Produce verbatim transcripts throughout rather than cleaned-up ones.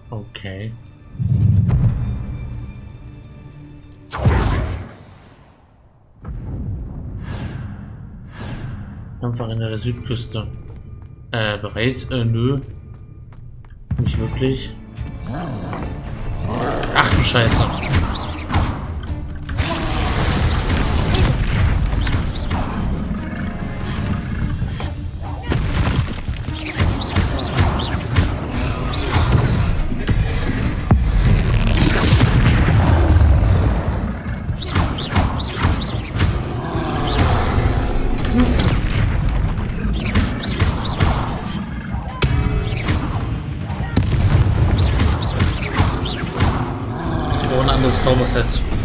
Okay. Einfach in der Südküste. Äh, bereit? Äh, nö. Nicht wirklich. Ach du Scheiße. Anderes Zauberset.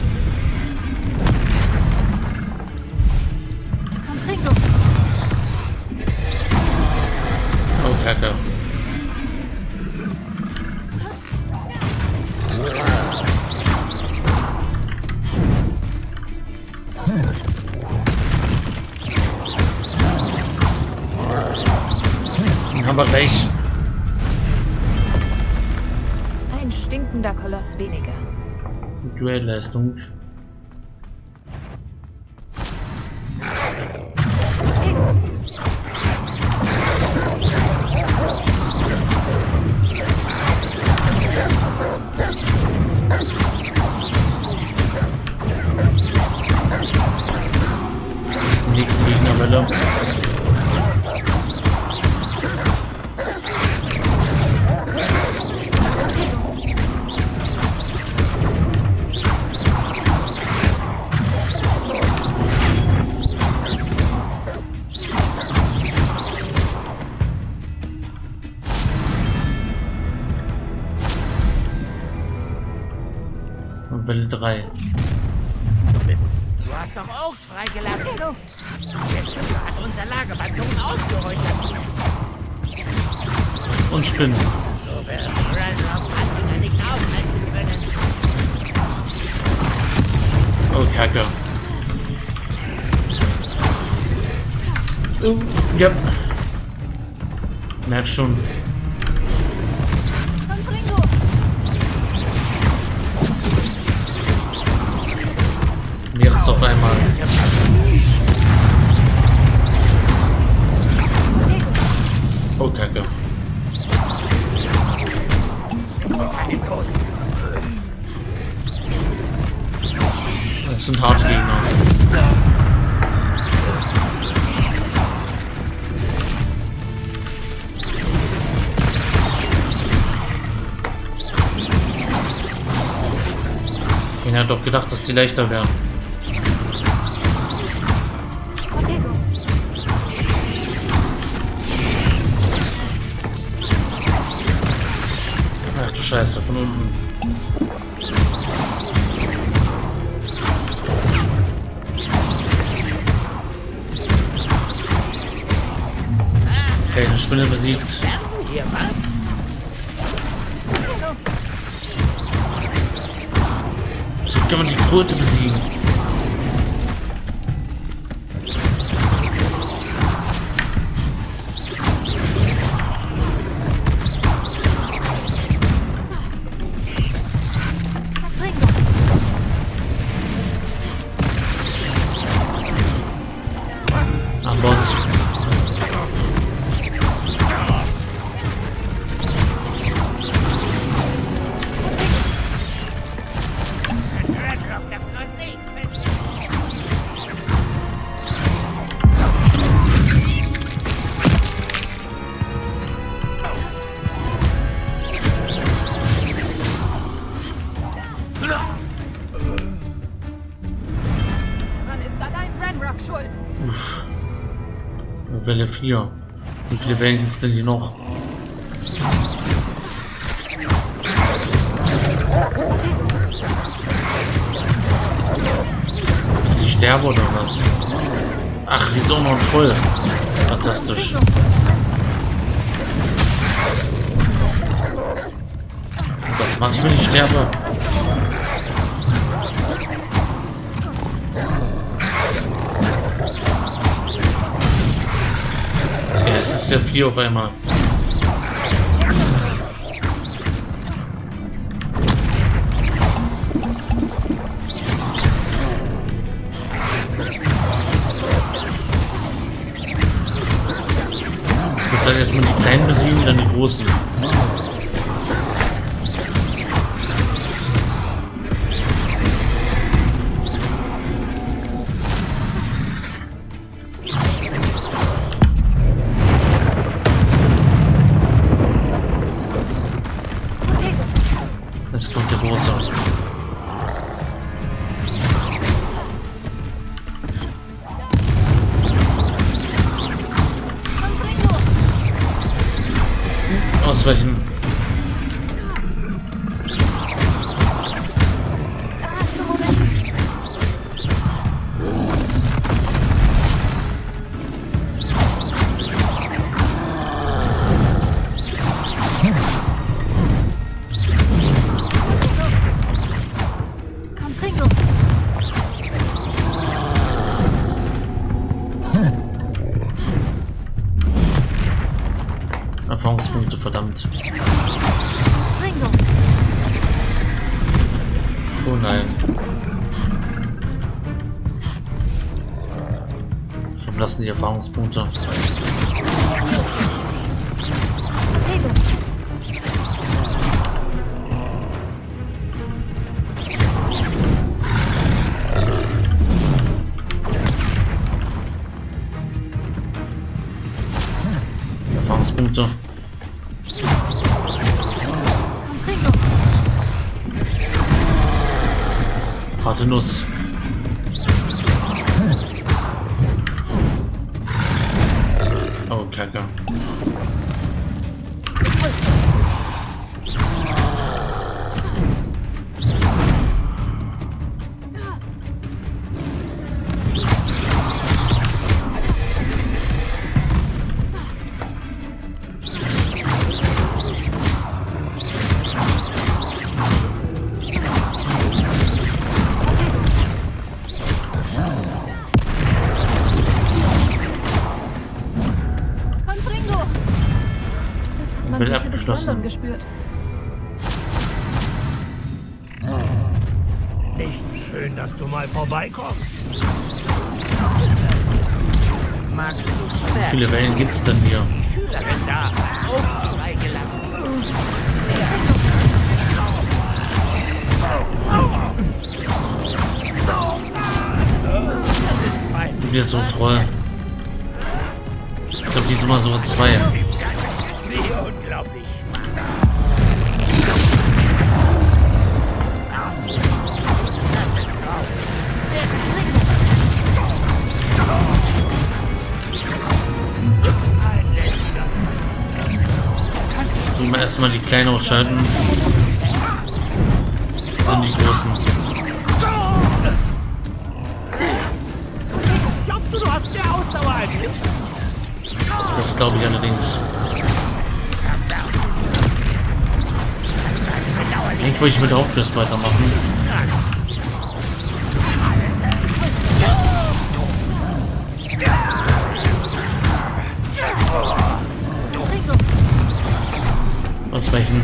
Oh, Kacke. Dann haben wir gleich. Ein stinkender Koloss weniger. Duellleistung. Das ist die nächste Gegnerwelle. Welle drei. Du hast doch Oaks freigelassen, du? Jetzt hat unser Lagerballon ausgeräuchert. Und Spinnen. So werden Ranrock Anhänger nicht aufhalten können. Oh, Kacke. Oh, ja. Merk schon. Mehrere auf einmal. Oh, Kacke. Das sind harte Gegner. Ich hätte doch gedacht, dass die leichter wären. Ach du Scheiße, von unten. Okay, eine Spinne besiegt. So kann man die Kröte besiegen. Am Boss. Welle vier. Wie viele Wellen gibt es denn hier noch? Ist sie sterbe oder was? Ach, die ist auch noch voll. Fantastisch. Was mache ich, wenn ich sterbe? Ja, es ist ja vier auf einmal. großen. Jetzt kommt der große. Ausweichen. Erfahrungspunkte, verdammt. Oh nein. Verblassen die Erfahrungspunkte. Erfahrungspunkte. Harte Nuss. Oh, Kacke. Wird abgeschlossen. Gespürt. Nicht schön, dass du mal vorbeikommst. Magst du Wie viele Wellen gibt's denn hier? die Schülerin da auch freigelassen? Du bist so toll. Ich glaube, die sind immer so zwei. Wie unglaublich schwach. Ein letzter. Tun wir erstmal die Kleinen ausschalten. Dann die Großen. Glaubst du, du hast mehr Ausdauer als ich? Das glaube ich allerdings. Eigentlich wollte ich mit der Hauptquest weitermachen. Ausweichen.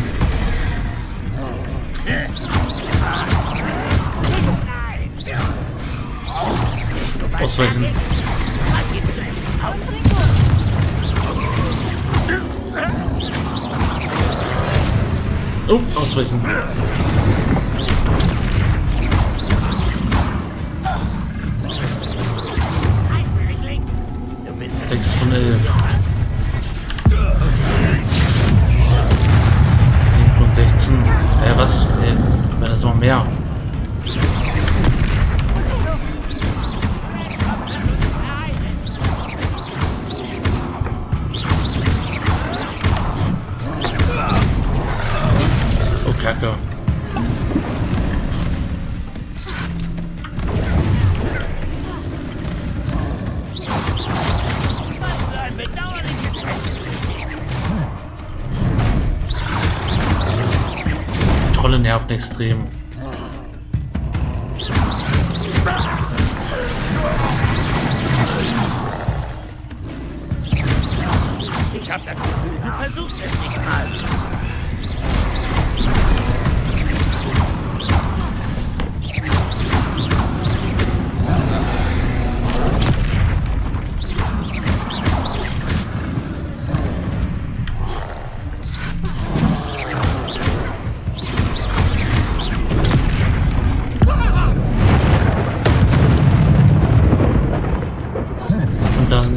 Ausweichen. Oh, ausweichen. sechs von elf. sieben von sechzehn. Äh, was? Nee, wäre das noch mehr. Oh, Kacke. Trolle nerven extrem. Ich hab das Gefühl, du versuchst es nicht mal.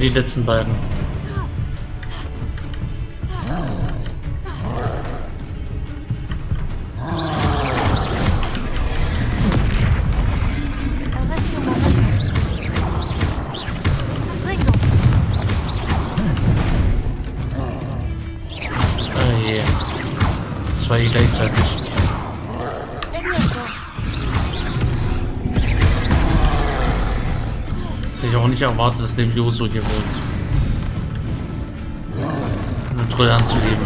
die letzten beiden. Oh je. Zwei gleichzeitig. Ich auch nicht erwartet, dass Levioso hier wohnt. Eine Trölle anzugeben.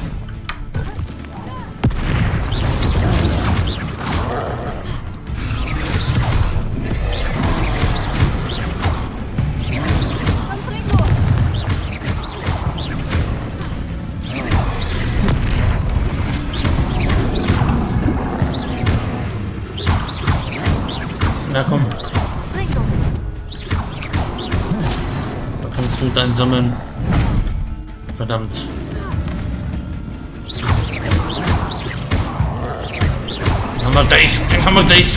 Na komm. Gut einsammeln. Verdammt. Den haben wir gleich. Den haben wir gleich.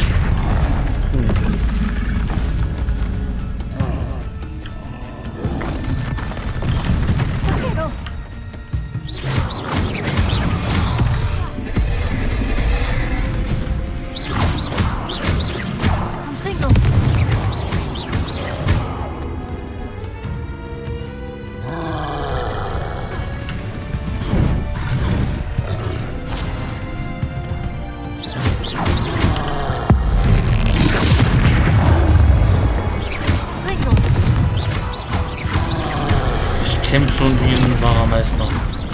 Kämpft schon wie ein wahrer Meister.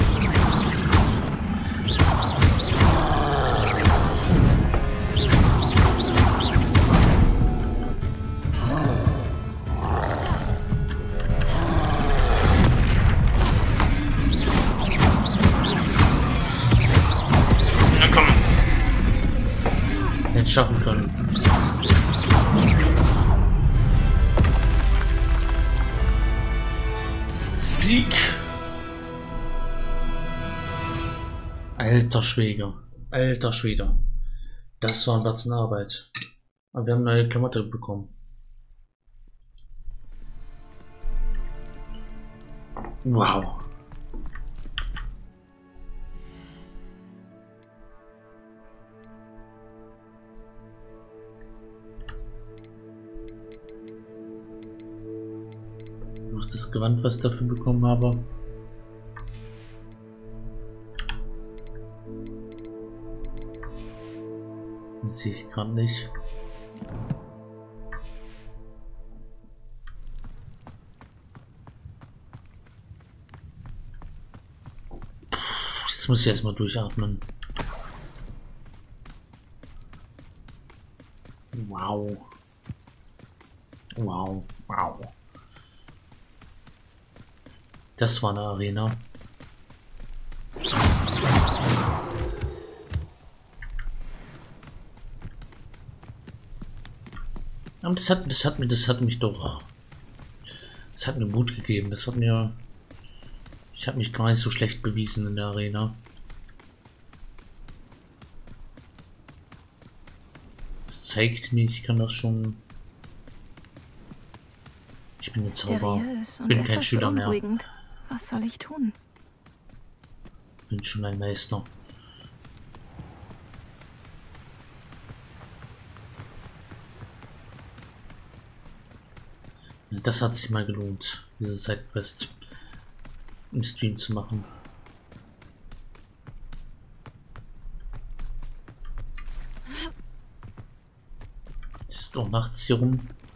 Na komm. Jetzt schaffen können. Sieg! Alter Schwede. Alter Schwede. Das war ein Batzen Arbeit. Aber wir haben eine neue Klamotte bekommen. Wow. Das Gewand, was ich dafür bekommen habe. Das sehe ich gerade nicht. Jetzt muss ich erstmal durchatmen. Wow. Wow. Wow. Das war eine Arena. Aber das hat, das hat mir, das hat mich doch, das hat mir Mut gegeben. Das hat mir, ich habe mich gar nicht so schlecht bewiesen in der Arena. Das zeigt mir, ich kann das schon. Ich bin ein Zauberer. Ich bin kein Schüler mehr. Was soll ich tun? Ich bin schon ein Meister. Das hat sich mal gelohnt, diese Sidequest im Stream zu machen. Ist doch nachts hier rum.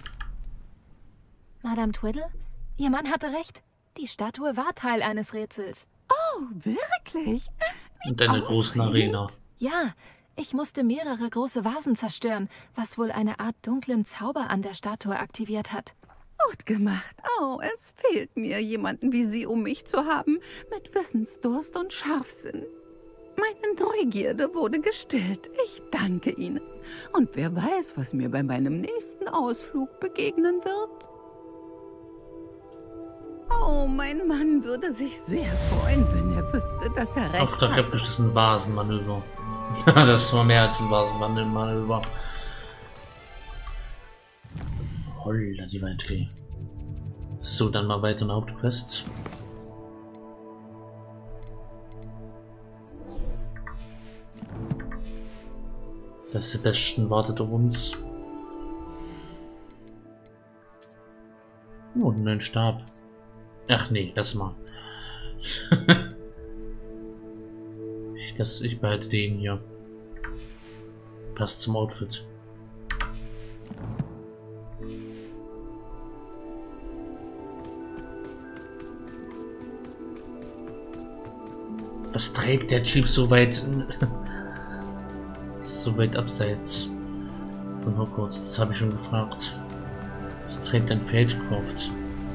Madame Twiddle? Ihr Mann hatte recht. Die Statue war Teil eines Rätsels. Oh, wirklich? Und einer großen Arena. Ja, ich musste mehrere große Vasen zerstören, was wohl eine Art dunklen Zauber an der Statue aktiviert hat. Gut gemacht. Oh, es fehlt mir, jemanden wie Sie um mich zu haben, mit Wissensdurst und Scharfsinn. Meine Neugierde wurde gestillt. Ich danke Ihnen. Und wer weiß, was mir bei meinem nächsten Ausflug begegnen wird. Oh, mein Mann würde sich sehr freuen, wenn er wüsste, dass er recht hat. Ach, da gibt es ein Vasenmanöver. Das war mehr als ein Vasenmanöver. Holla, die Waldfee. So, dann mal weiter in der Hauptquest. Das Sebastian wartet auf uns. Oh, einen neuen Stab. Ach nee, lass mal. ich, das, ich behalte den hier. Passt zum Outfit. Was trägt der Typ so weit, so weit abseits von Hogwarts? Das habe ich schon gefragt. Was trägt ein Feldcroft?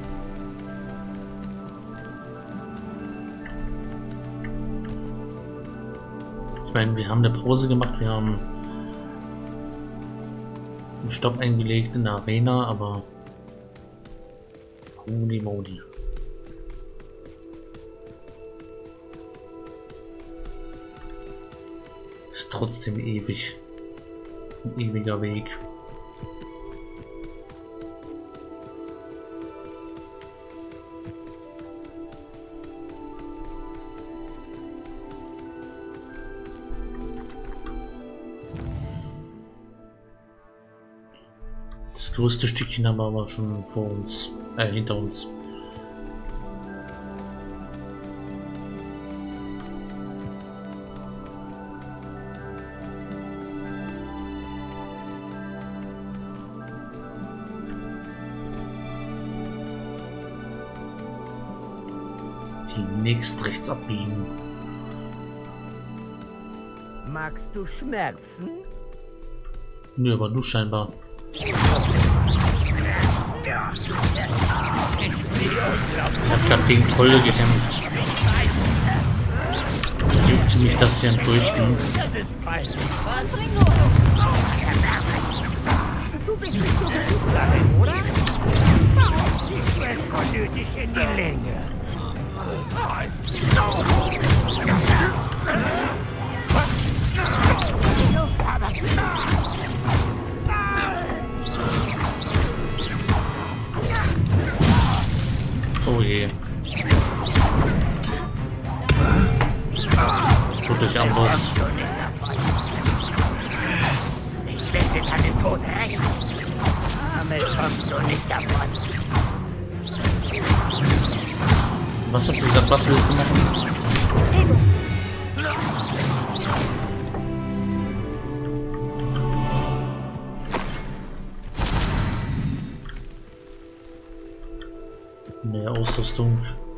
Ich meine, wir haben eine Pause gemacht, wir haben einen Stopp eingelegt in der Arena, aber holy moly. Ist trotzdem ewig. Ein ewiger Weg. Das größte Stückchen haben wir aber schon vor uns, äh, hinter uns. Demnächst rechts abbiegen. Magst du Schmerzen? Nö, aber du scheinbar. Ich hab grad gegen Trolle gekämpft. Juckt mich, dass sie ein durchging. Das ist peinlich. Du bist nicht so gut darin, oder? Warum ziehst du es unnötig in die Länge? Oh je. Tut euch Amboss. Ich werde deinen Tod rächen. Damit kommst du nicht davon. Was hast du gesagt? Was willst du machen? Mehr Ausrüstung.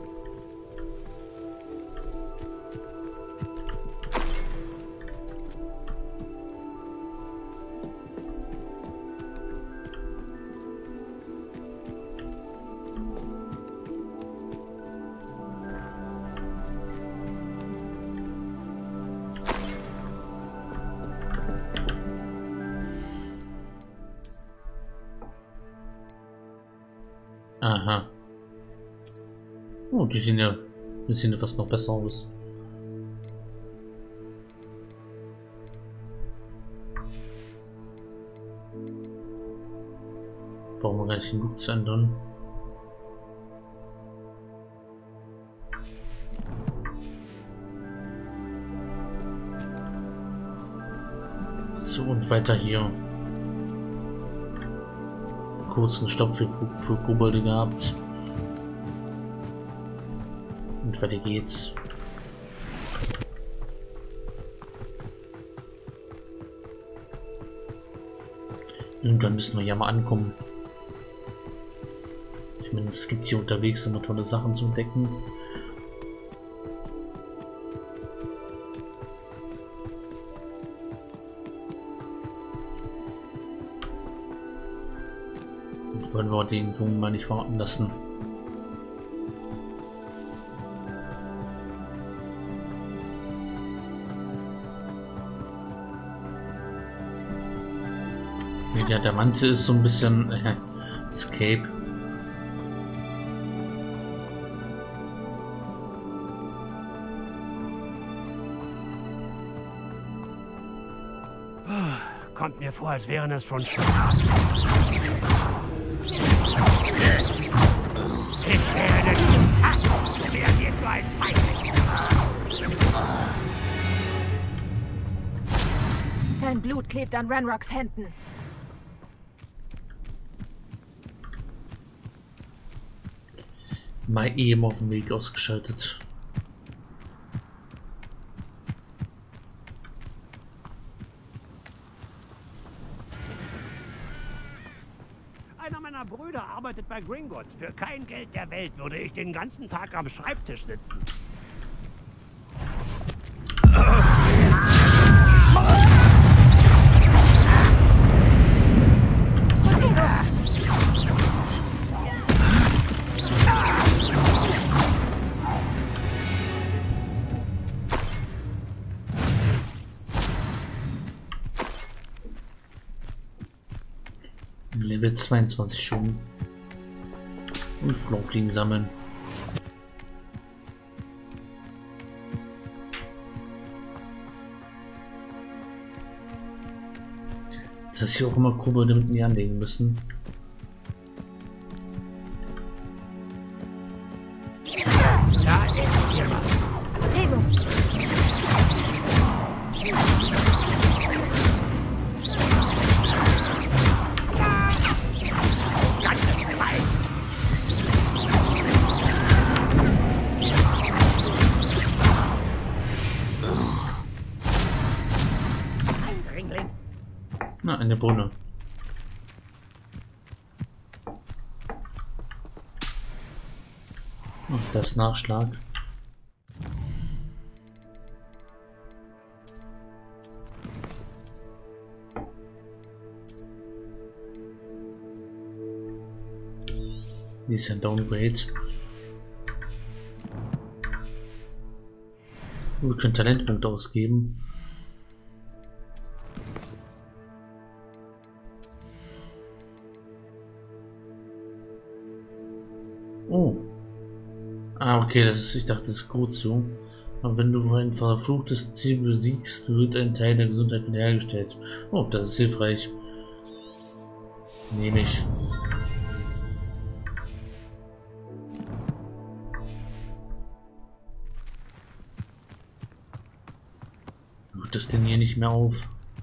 Aha. Oh, die sehen ja, die sehen ja fast noch besser aus. Brauchen wir gar nicht den Look zu ändern. So, und weiter hier. Kurzen Stopp für, für Kobolde gehabt. Und weiter geht's. Irgendwann müssen wir ja mal ankommen. Ich meine, es gibt hier unterwegs immer tolle Sachen zu entdecken. Und wollen wir den Jungen mal nicht warten lassen. Ja, der Mantel ist so ein bisschen äh, Escape. Kommt mir vor, als wären es schon Reagiert nur ein Feigling. Dein Blut klebt an Ranrocks Händen. Mal eben auf dem Weg ausgeschaltet. Einer meiner Brüder arbeitet bei Gringotts. Für kein Geld der Welt würde ich den ganzen Tag am Schreibtisch sitzen. Level zweiundzwanzig schon. Und Flowfliegen sammeln. Das ist hier auch immer Kobolde mit mir anlegen müssen. Da ist jemand. Tego. Na, eine Bohne. Ach, das Nachschlag. Die ist ein Downgrade. Wir können Talentpunkte ausgeben. Oh. Ah, okay, das ist, ich dachte, das ist gut so. Aber wenn du ein verfluchtes Ziel besiegst, wird ein Teil der Gesundheit wiederhergestellt. Oh, das ist hilfreich. Nehme ich. Macht das denn hier nicht mehr auf?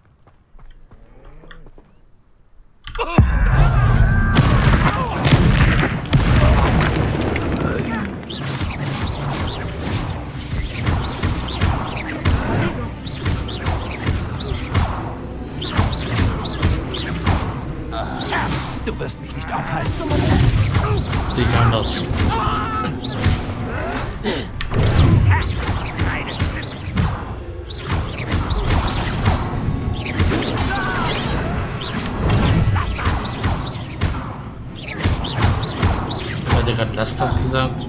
Du wirst mich nicht aufhalten. Sehe ich anders. Hat er gerade Lass das gesagt?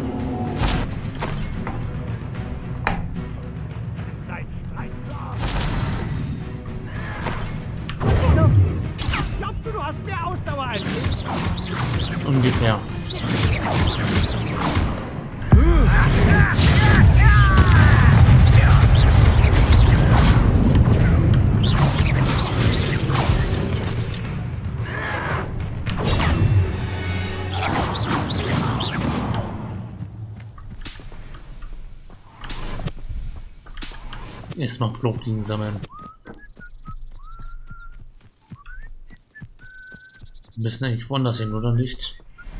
Glaubst du, du hast mehr Ausdauer als ich? Ungefähr. Erstmal Flugfliegen sammeln. Wir müssen eigentlich woanders hin, oder nicht?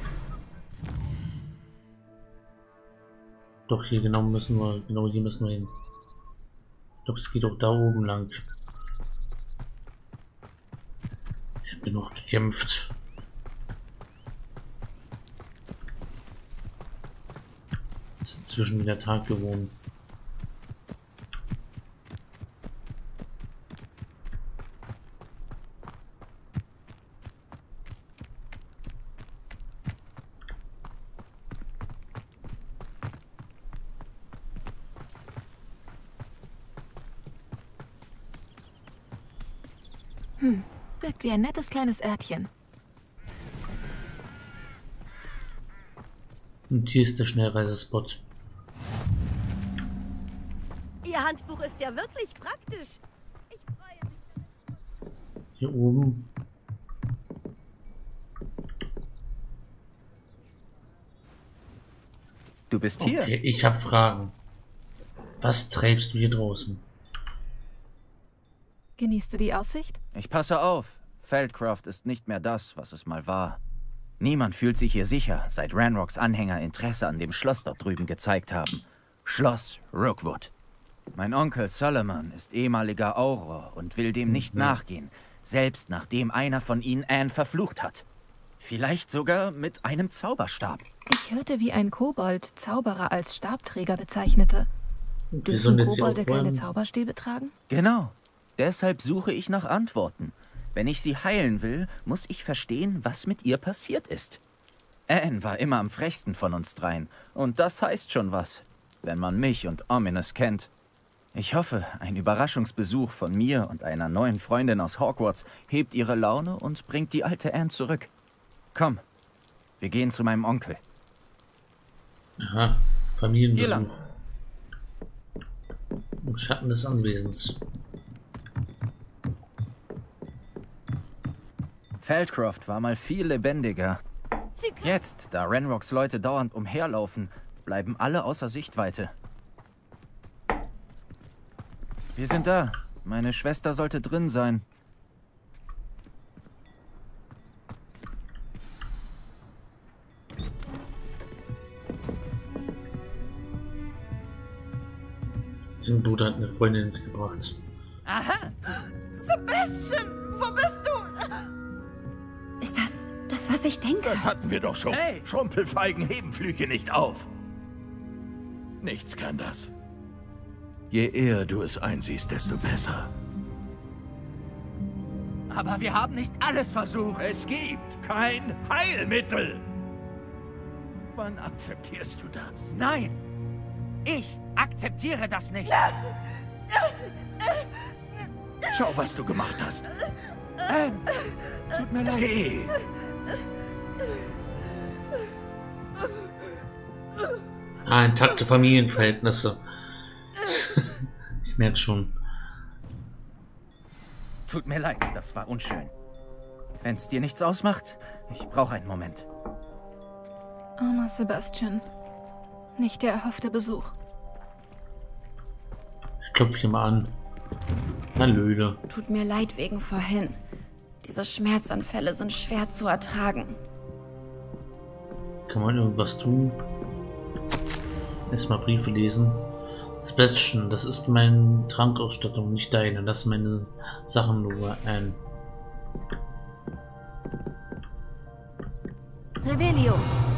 Doch, hier genau müssen wir, genau hier müssen wir hin. Ich glaube, es geht auch da oben lang. Ich habe genug gekämpft. Es ist inzwischen wieder Tag geworden. Hm, wirkt wie ein nettes kleines Örtchen. Und hier ist der Schnellreisespot. Ihr Handbuch ist ja wirklich praktisch. Ich freue mich. Hier oben. Du bist hier. Okay, ich habe Fragen. Was treibst du hier draußen? Genießt du die Aussicht? Ich passe auf. Feldcroft ist nicht mehr das, was es mal war. Niemand fühlt sich hier sicher, seit Ranrocks Anhänger Interesse an dem Schloss dort drüben gezeigt haben. Schloss Rookwood. Mein Onkel Solomon ist ehemaliger Auror und will dem nicht nachgehen, selbst nachdem einer von ihnen Anne verflucht hat. Vielleicht sogar mit einem Zauberstab. Ich hörte, wie ein Kobold Zauberer als Stabträger bezeichnete. Dürfen Kobolde keine Zauberstäbe tragen? Genau. Deshalb suche ich nach Antworten. Wenn ich sie heilen will, muss ich verstehen, was mit ihr passiert ist. Anne war immer am frechsten von uns dreien. Und das heißt schon was, wenn man mich und Ominous kennt. Ich hoffe, ein Überraschungsbesuch von mir und einer neuen Freundin aus Hogwarts hebt ihre Laune und bringt die alte Anne zurück. Komm, wir gehen zu meinem Onkel. Aha, Familienbesuch. Im Schatten des Anwesens. Feldcroft war mal viel lebendiger. Jetzt, da Ranrocks Leute dauernd umherlaufen, bleiben alle außer Sichtweite. Wir sind da. Meine Schwester sollte drin sein. Sein Bruder hat eine Freundin mitgebracht. Aha! Sebastian, wo bist du? Ist das das, was ich denke? Das hatten wir doch schon. Hey! Schrumpelfeigen heben Flüche nicht auf. Nichts kann das. Je eher du es einsiehst, desto besser. Aber wir haben nicht alles versucht. Es gibt kein Heilmittel. Wann akzeptierst du das? Nein! Ich akzeptiere das nicht. Schau, was du gemacht hast. Ähm, tut mir leid. Geh. Ah, intakte Familienverhältnisse. Ich merke schon. Tut mir leid, das war unschön. Wenn's dir nichts ausmacht, ich brauche einen Moment. Armer Sebastian. Nicht der erhoffte Besuch. Ich klopfe hier mal an. Hallöle. Tut mir leid wegen vorhin. Diese Schmerzanfälle sind schwer zu ertragen. Kann man irgendwas tun? Erstmal Briefe lesen. Sebastian, das ist meine Trankausstattung, nicht deine. Das ist meine Sachen nur ein. Revelio.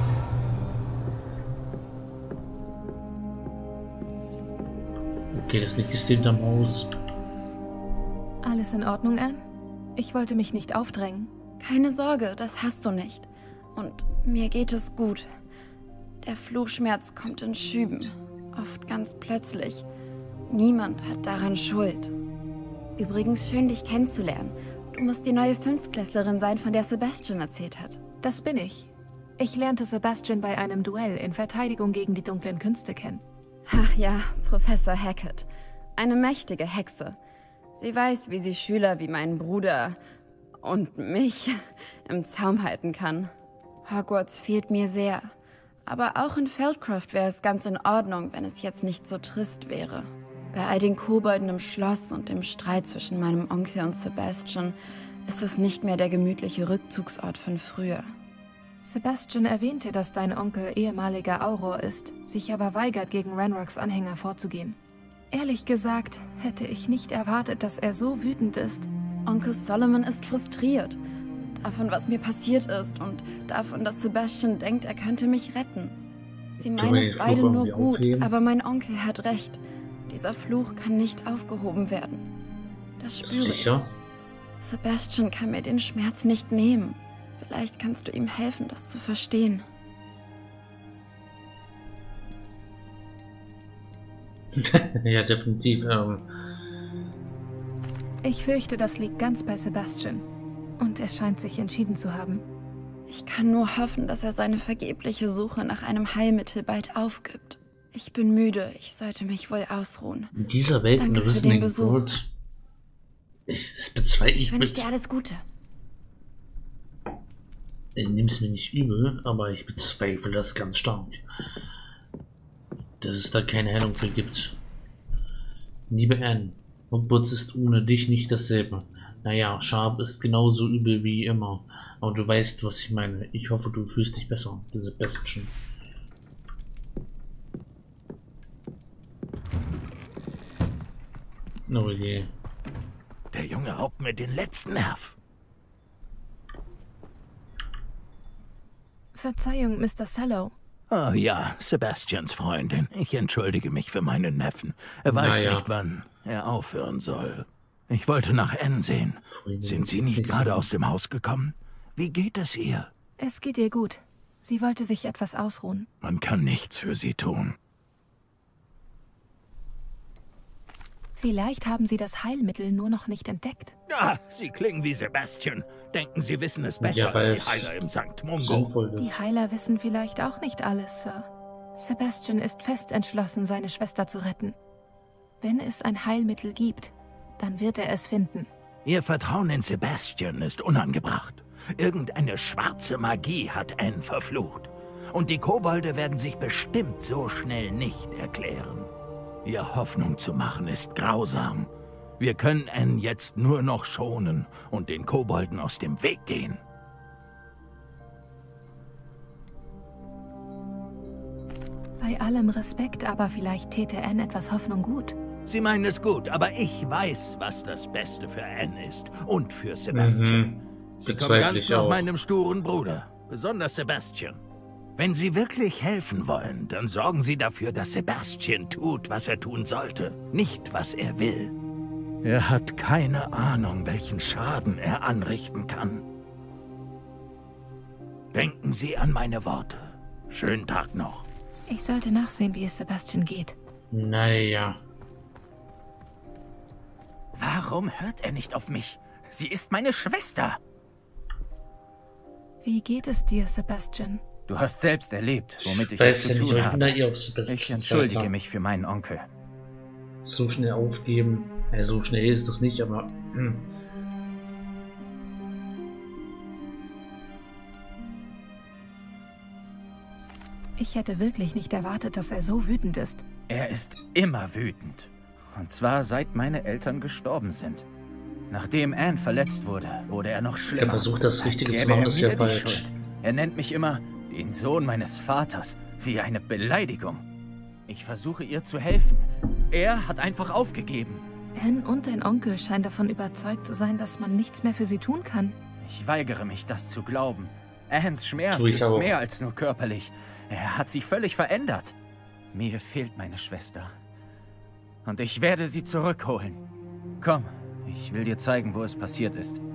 Okay, das Licht ist hinterm Haus. Alles in Ordnung, Anne? Ich wollte mich nicht aufdrängen. Keine Sorge, das hast du nicht. Und mir geht es gut. Der Fluchschmerz kommt in Schüben, oft ganz plötzlich. Niemand hat daran Schuld. Übrigens schön, dich kennenzulernen. Du musst die neue Fünftklässlerin sein, von der Sebastian erzählt hat. Das bin ich. Ich lernte Sebastian bei einem Duell in Verteidigung gegen die dunklen Künste kennen. Ach ja, Professor Hackett. Eine mächtige Hexe. Sie weiß, wie sie Schüler wie meinen Bruder und mich im Zaum halten kann. Hogwarts fehlt mir sehr. Aber auch in Feldcroft wäre es ganz in Ordnung, wenn es jetzt nicht so trist wäre. Bei all den Kobolden im Schloss und dem Streit zwischen meinem Onkel und Sebastian ist es nicht mehr der gemütliche Rückzugsort von früher. Sebastian erwähnte, dass dein Onkel ehemaliger Auror ist, sich aber weigert, gegen Ranrocks Anhänger vorzugehen. Ehrlich gesagt, hätte ich nicht erwartet, dass er so wütend ist. Onkel Solomon ist frustriert. Davon, was mir passiert ist und davon, dass Sebastian denkt, er könnte mich retten. Sie meinen es beide nur gut, aufheben? Aber mein Onkel hat recht. Dieser Fluch kann nicht aufgehoben werden. Das spüre Sicher? ich. Sebastian kann mir den Schmerz nicht nehmen. Vielleicht kannst du ihm helfen, das zu verstehen. Ja, definitiv. Ähm. Ich fürchte, das liegt ganz bei Sebastian. Und er scheint sich entschieden zu haben. Ich kann nur hoffen, dass er seine vergebliche Suche nach einem Heilmittel bald aufgibt. Ich bin müde. Ich sollte mich wohl ausruhen. In dieser Welt Danke eine Wissenden Gold. Ich das bezweifle. Ich wünsche dir alles Gute. Ich nehme es mir nicht übel, aber ich bezweifle das ganz stark. dass es da keine Heilung für gibt. Liebe Anne, Hogwarts ist ohne dich nicht dasselbe. Naja, Sharp ist genauso übel wie immer. Aber du weißt, was ich meine. Ich hoffe, du fühlst dich besser, Sebastian. Oh je. Der Junge raubt mir den letzten Nerv. Verzeihung, Mister Sallow. Oh ja, Sebastians Freundin. Ich entschuldige mich für meinen Neffen. Er weiß Naja. nicht, wann er aufhören soll. Ich wollte nach Anne sehen. Sind Sie nicht gerade aus dem Haus gekommen? Wie geht es ihr? Es geht ihr gut. Sie wollte sich etwas ausruhen. Man kann nichts für sie tun. Vielleicht haben Sie das Heilmittel nur noch nicht entdeckt. Ah, Sie klingen wie Sebastian. Denken, Sie wissen es besser Ja, weil als die es Heiler im Sankt Mungo. sinnvoll Die ist. Heiler wissen vielleicht auch nicht alles, Sir. Sebastian ist fest entschlossen, seine Schwester zu retten. Wenn es ein Heilmittel gibt, dann wird er es finden. Ihr Vertrauen in Sebastian ist unangebracht. Irgendeine schwarze Magie hat Anne verflucht. Und die Kobolde werden sich bestimmt so schnell nicht erklären. Ihr Hoffnung zu machen ist grausam. Wir können Anne jetzt nur noch schonen und den Kobolden aus dem Weg gehen. Bei allem Respekt, aber vielleicht täte Anne etwas Hoffnung gut. Sie meinen es gut, aber ich weiß, was das Beste für Anne ist und für Sebastian. Mhm. Sie kommen Bezweifle ganz ich nach auch. meinem sturen Bruder, besonders Sebastian. Wenn Sie wirklich helfen wollen, dann sorgen Sie dafür, dass Sebastian tut, was er tun sollte, nicht was er will. Er hat keine Ahnung, welchen Schaden er anrichten kann. Denken Sie an meine Worte. Schönen Tag noch. Ich sollte nachsehen, wie es Sebastian geht. Naja. Warum hört er nicht auf mich? Sie ist meine Schwester. Wie geht es dir, Sebastian? Du hast selbst erlebt, womit ich Weiß es ja zu nicht, tun ich bin da habe. eh auf Sebastian. Ich entschuldige mich für meinen Onkel. So schnell aufgeben. Ja, so schnell ist das nicht, aber. Hm. Ich hätte wirklich nicht erwartet, dass er so wütend ist. Er ist immer wütend. Und zwar seit meine Eltern gestorben sind. Nachdem Anne verletzt wurde, wurde er noch schlimmer. Der Versuch, das Als Richtige zu gäbe machen, er ist mir ja die falsch. Schuld. Er nennt mich immer den Sohn meines Vaters, wie eine Beleidigung. Ich versuche ihr zu helfen. Er hat einfach aufgegeben. Anne und dein Onkel scheinen davon überzeugt zu sein, dass man nichts mehr für sie tun kann. Ich weigere mich, das zu glauben. Annes Schmerz Tu ich ist auch. mehr als nur körperlich. Er hat sie völlig verändert. Mir fehlt meine Schwester. Und ich werde sie zurückholen. Komm, ich will dir zeigen, wo es passiert ist.